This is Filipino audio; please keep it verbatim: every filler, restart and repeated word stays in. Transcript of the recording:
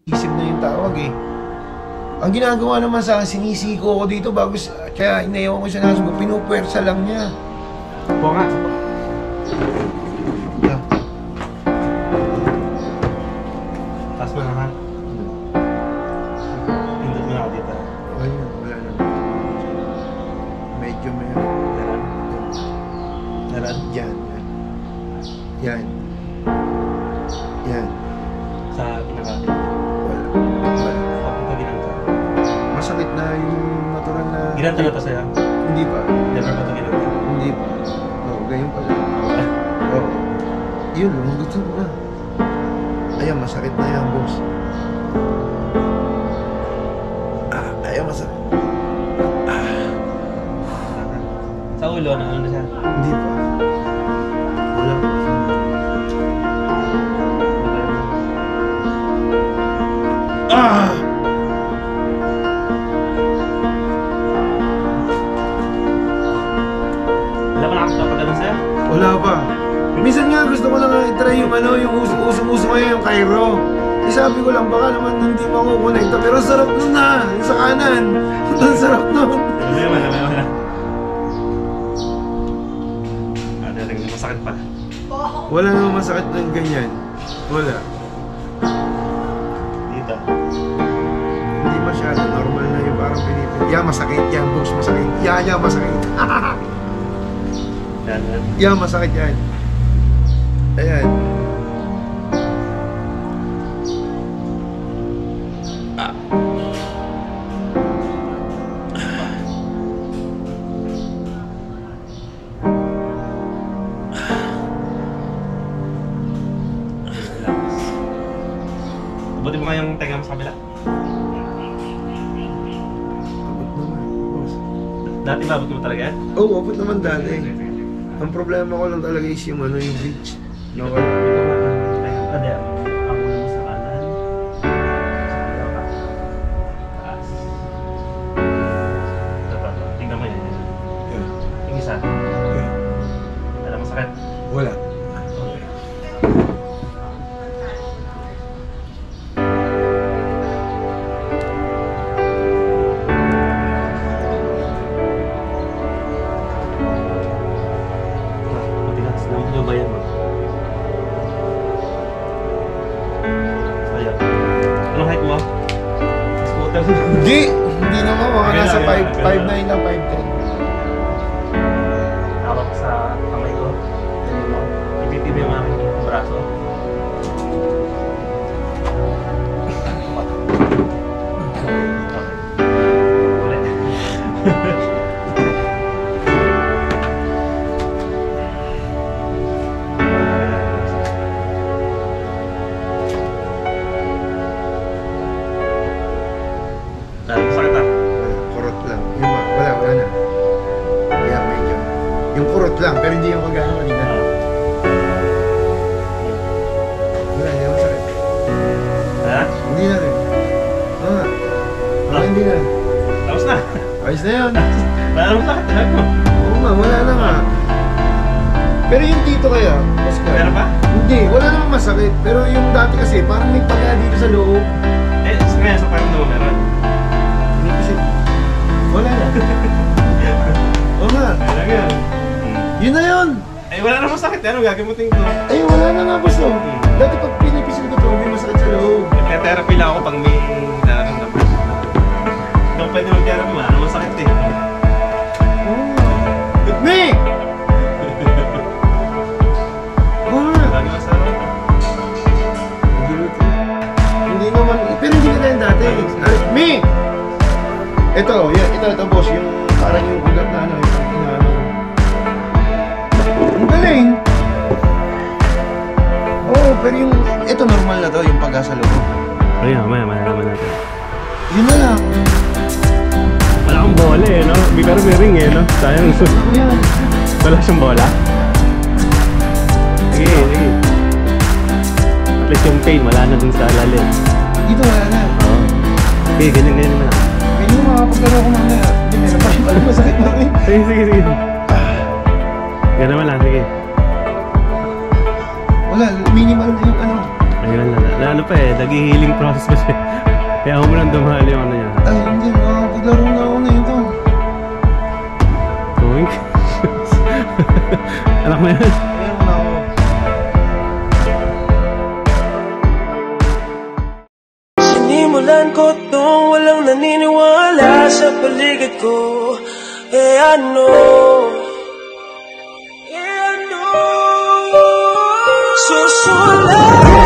isip na yung tawag eh. Ang ginagawa naman sa akin, sinisiko ko dito bago, kaya inayawan ko siya na sabi, pinupwersa lang niya. Po nga. Yeah. Taas mo na ha. Pindot mo na ako dito. Ayun, wala na. Medyo may... Naran. Naran? Yan, yan. Yan. Yan. Sa pinakati. Wala. Wala. Papunta ginanta. Masakit na yung natural na... Ginanta na to sa'yo? Hindi pa. Never pa ito ginanta? Hindi pa. Oo, ganyan pala. Oo. Yun, lumunggot ko na. Ayan, masakit na yan, boss. Ah, ayan, masakit. Ah. Sa ulo, ano na siya? Hindi pa. Wala pa. Ah! Wala pa nakakapagalaw sa'yo? Wala pa. Minsan nga gusto ko lang i-try yung ano, yung usong-uso ngayon, yung Cairo. Eh sabi ko lang, baka naman hindi makukonekta. Pero sarap nun na, yung sa kanan. Ang sarap nun. Wala, wala, wala, wala. Ah, talagang masakit pa. Wala naman masakit ng ganyan. Wala. Dito. Hindi masyado, normal na yung parang pinipin. Yeah, masakit yan, boss, masakit. Yeah, yeah, masakit. Yan, yan. Yeah, masakit yan. Ayan. Ah. Buti mo kayang tenga mo sa kabila. Abot naman, boss. Dati mabot mo talaga yan? Oo, oh, abot naman dati. Ang problema ko lang talaga is yung ano, yung reach. No, Ito nga. Ade, ang ulo mo sa kanan. Sa kaliwa ka. Taas. Ito, ito, ito. Tingnan mo yan. yeah. Yung isa. Yeah. Wala masakit. Wala. Okay. Matigas. Yung bayan mo. Ayan. Anong height mo? Scooter. Hindi! Hindi naman, mga Okay nasa lang, five okay five lang. nine lang, five ten. Hawak sa kamay ko. Ibitib yung aking braso. Okay. Ulit. Dahil masakit ah. Wala, kurot lang. Yung, ma- wala, wala na. Kaya medyo. Yung kurot lang, pero hindi yung kagano kanina. Wala, hindi naman sakit. Ha? Hindi na rin. Ah, ah, hindi na. Tapos na. Ayos na yun. Wala namang sakit. Sabi mo. Oo nga, wala na nga. Pero yung dito kaya, Oscar. Meron pa? Hindi, wala namang masakit. Pero yung dati kasi, parang may paga dito sa loob. Eh, ngayon sa parang naman meron. Hindi kasi, wala na. Oo nga, Meron yan. yun na yun. Eh, wala namang sakit. Ano gagamutin ko? Ay, wala na nga gusto. Dati pag pinipisil ko to, may masakit sa loob. Kaya therapy lang ako pag may nararamdaman. Kung pwede mag-therapy, wala namang sakit eh. Oo. Good me! Oo nga. Lagi masarap. Hindi naman, pero hindi ka na yung dati. Ay, me! Ito, yan, ito, ito boss, yung parang yung ugat na ano, yung na ano. Ang galing! Oo, pero yung, ito normal na to, yung pagka sa loob. Ayun, mamaya, malalaman natin. Yun na lang. Wala akong bola eh, no? Pero may ring eh, no? Sayang. Yan. Wala siyang bola? Sige, sige. At least yung pain, wala na dun sa lalim. Dito wala na. Oo. Sige, ganyan, ganyan naman ako. Pwede mo makapaglaro ko mamaya. Hindi, meron pa yung masakit na rin. Sige, sige, sige. Ganyan naman lang, sige. Wala, minimal na yung ano. Ngayon na, na ano pa eh, nag-healing process pa siya. Kaya ako mo lang dumahal yung ano niya. Ay, hindi, makapaglaro na ako na ito. Going? Anak mo yan? Ayun na ako. Sinimulan ko tong walang naniniwala sa paligid ko. Eh ano? Eh ano? Susulat